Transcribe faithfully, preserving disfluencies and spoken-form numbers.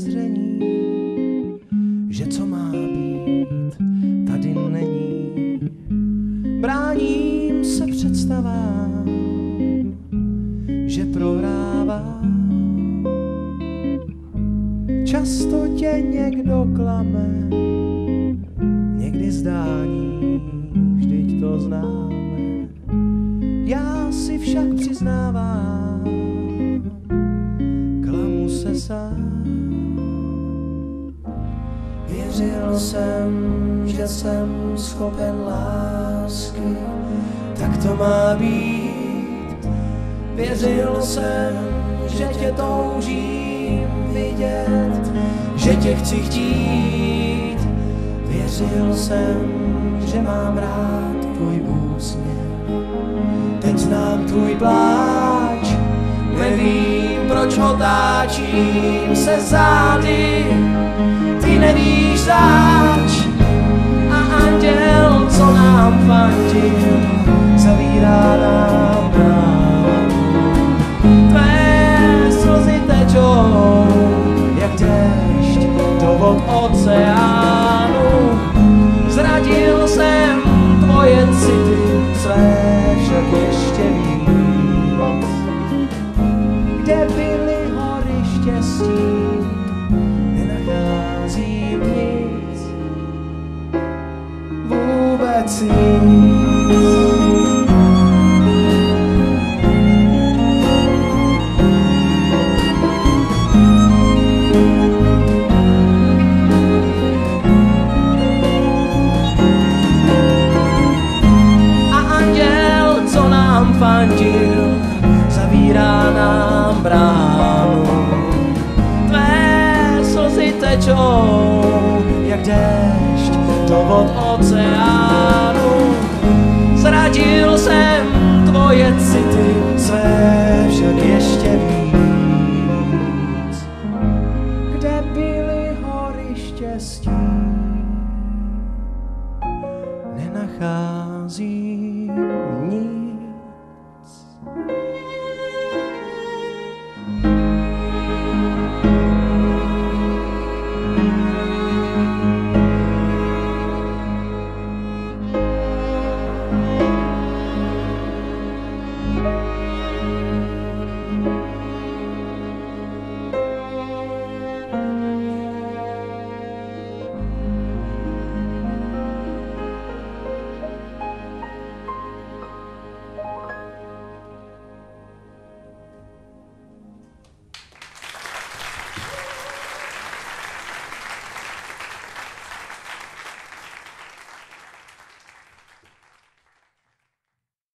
podezření, že co má být, tady není. Bráním se představám, že prohrávám. Často tě někdo klame, někdy zdání, vždyť to známe. Já si však přiznávám, klamu se sám. Věřil jsem, že jsem schopen lásky, tak to má být. Věřil jsem, že tě toužím vidět, že tě chci chtít. Věřil jsem, že mám rád tvůj úsměv. Teď znám tvůj pláč, nevím, proč otáčím se zády. Ty nevíš zač a anděl, co nám fandil, zavírá nám bránu. Tvé slzy tečou jak déšť do vod oceánu. Zradil jsem tvoje city, své však ještě víc. Kde byly hory štěstí, nenacházím nic, vůbec nic. Fandil, zavírá nám bránu. Tvé slzy tečou jak déšť do vod oceánu. Zradil jsem tvoje city, své však ještě